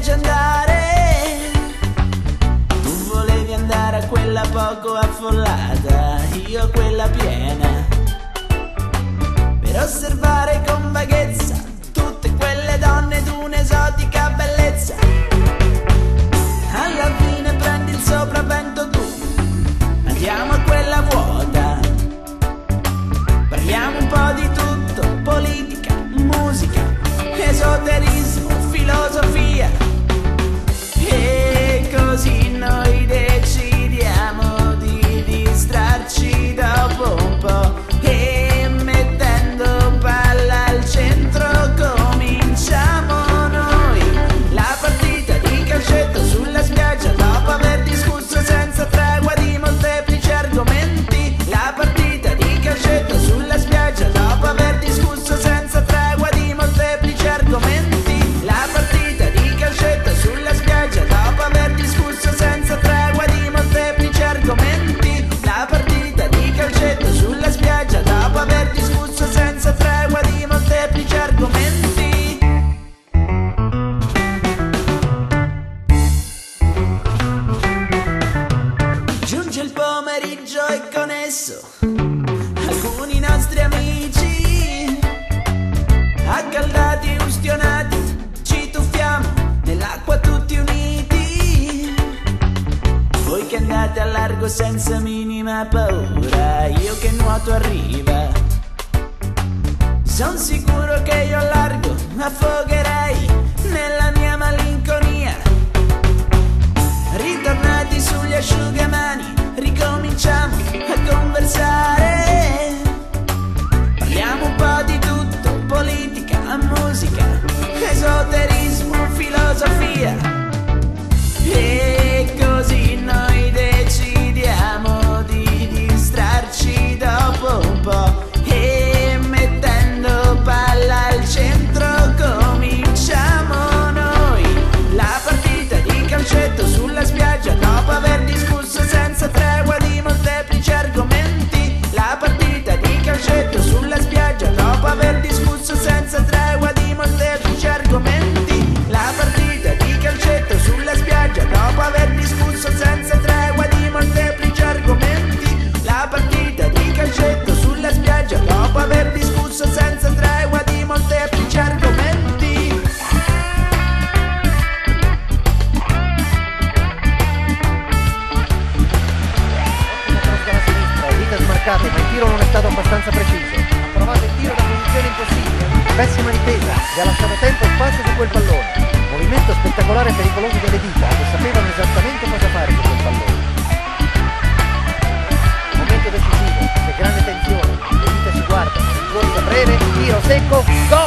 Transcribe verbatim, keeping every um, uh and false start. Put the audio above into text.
leggendarie. Tu volevi andare a quella poco affollata, io a quella piena, per osservare con vaghezza tutte quelle donne d'un'esotica bellezza. Alla fine prendi il sopravvento tu, andiamo a quella vuota, parliamo un po' di tutto, politica, musica, esoterismo, filosofia, e così noi decidiamo di distrarci dopo un po', e mettendo palla al centro cominciamo noi la partita di calcetto sulla spiaggia, dopo aver discusso senza tregua di molteplici argomenti. La partita di calcetto sulla spiaggia, dopo aver discusso senza tregua di molteplici argomenti. La partita di calcetto sulla spiaggia, dopo aver discusso senza tregua di molteplici argomenti. La partita di calcetto sulla spiaggia, dopo aver discusso senza tregua di molteplici argomenti. Giunge il pomeriggio e con esso alcuni nostri amici, accaldati, ustionati, ci tuffiamo nell'acqua tutti uniti. Voi che andate a largo senza minima paura, io che nuoto a riva, son sicuro che io a largo affogherei nella mia malinconia. Ritornati sugli asciugamani, ricominciamo a conversare, parliamo un po' di tutto, politica, musica, esoterismo, filosofia, e così noi decidiamo di distrarci dopo un po', e mettendo palla al centro cominciamo noi la partita di calcetto sulla spiaggia, dopo aver discusso senza tregua di molteplici argomenti. La partita di calcetto sulla spiaggia, dopo aver discusso senza tregua di molteplici argomenti. La partita di calcetto sulla spiaggia, dopo aver discusso senza tregua di molteplici argomenti. La partita di calcetto sulla spiaggia, dopo aver discusso senza tregua di molteplici argomenti. Vita smarcata, ma il tiro non è stato abbastanza preciso. Ha provato il tiro da posizione impossibile, pessima difesa, gli ha lasciato tempo e spazio su quel pallone. Movimento spettacolare e pericoloso delle dita, che sapevano esattamente cosa fare su quel pallone. Momento decisivo, c'è grande tensione, le dita si guardano, corsa breve, tiro secco, gol!